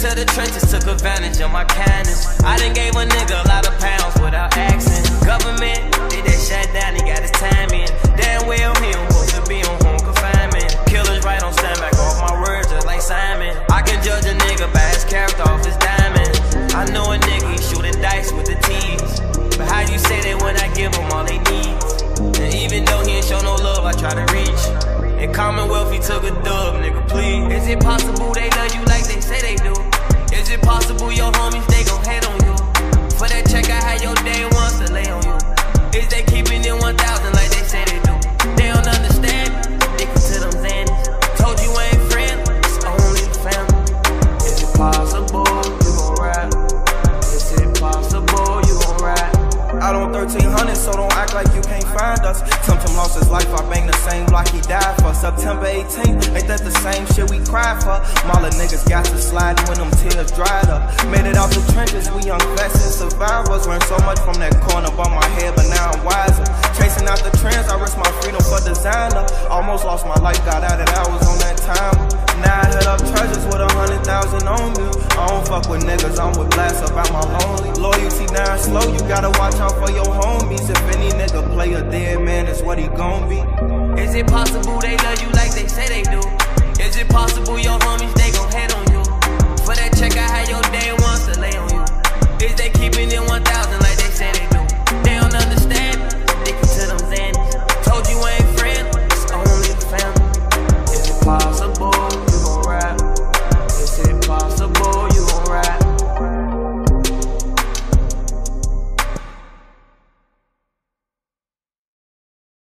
to the trenches, took advantage of my kindness. I done gave a nigga a lot of pounds without asking. Government did that shut down, he got his time in. Damn well he don't supposed to be on home confinement. Killers right on stand back off my words just like Simon. I can judge a nigga by his character off his diamonds. I know a nigga, he shooting dice with the T's. But how you say that when I give him all they need? And even though he ain't show no love, I try to reach. In Commonwealth, he took a dub, nigga, please. Is it possible they love you like they say they do? Is it possible your homies, they gon' hate on you? For that check, I had your day once to lay on you. Is they keeping it 1,000 like they say they do? They don't understand, addicted to them Xannies. Told you I ain't friend, it's only family. Is it possible you gon' ride? Is it possible you gon' ride? Out on 1300, so don't act like you can't find us. Tum lost his life, I bang the same block he died for. September 18th, ain't that the same shit we cried for? Mala niggas got to slide when them tears dried up. Made it out the trenches, we young vets and survivors. Learned so much from that corner above my head, but now I'm wiser. Chasing out the trends, I risk my freedom for designer. Almost lost my life, got out of that, I was on that time. Now I hit up treasures with 100,000 on me. I don't fuck with niggas, I'm with blasts about my lonely. Loyalty now slow, you gotta watch out for your homies. If any nigga play a dead man, that's what he gon' be. Is it possible they love you like they say they do?